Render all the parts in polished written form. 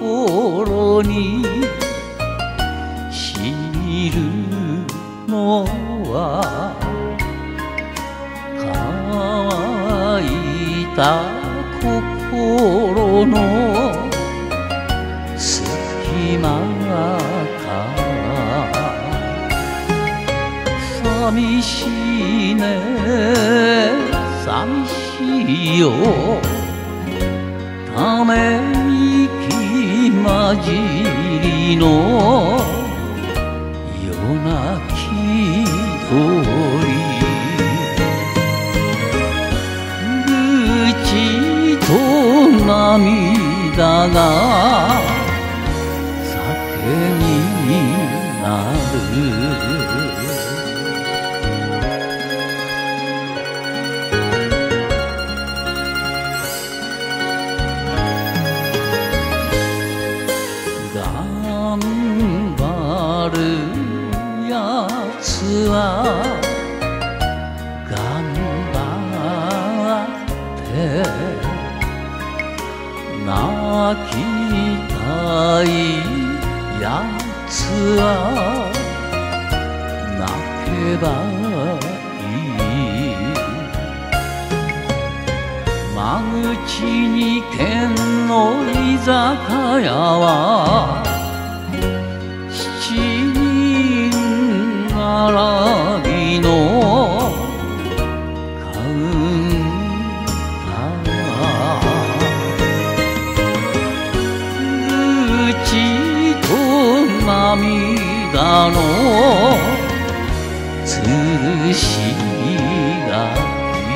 心にしみるのは乾いた心の隙間から寂しいね寂しいよため息混じりの夜泣き鳥愚痴と涙が酒になる頑張るやつは頑張って泣きたいやつは泣けばいい間口に県の居酒屋は7人並びのカウンター愚痴と涙の吊るしが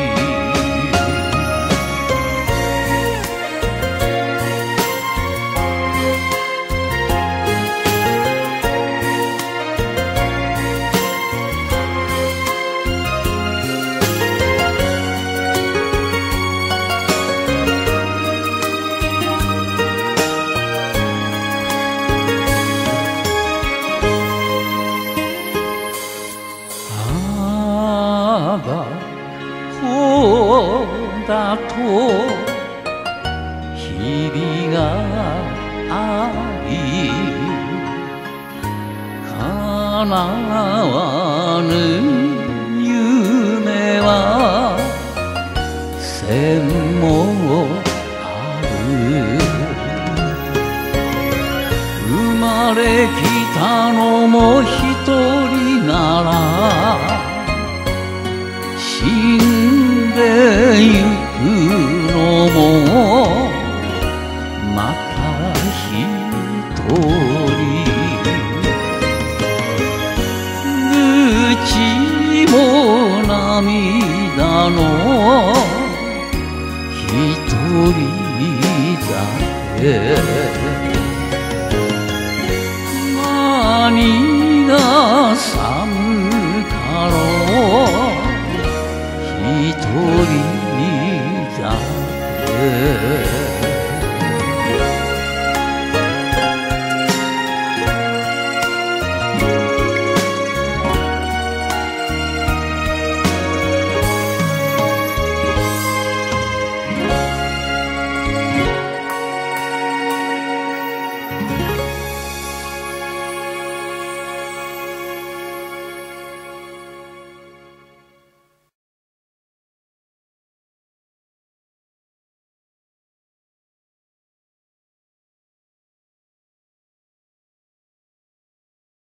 こうだと日々があり叶わぬ夢は千もある生まれきたのも一人なら死んでゆくのもまた一人愚痴も涙の一人だけ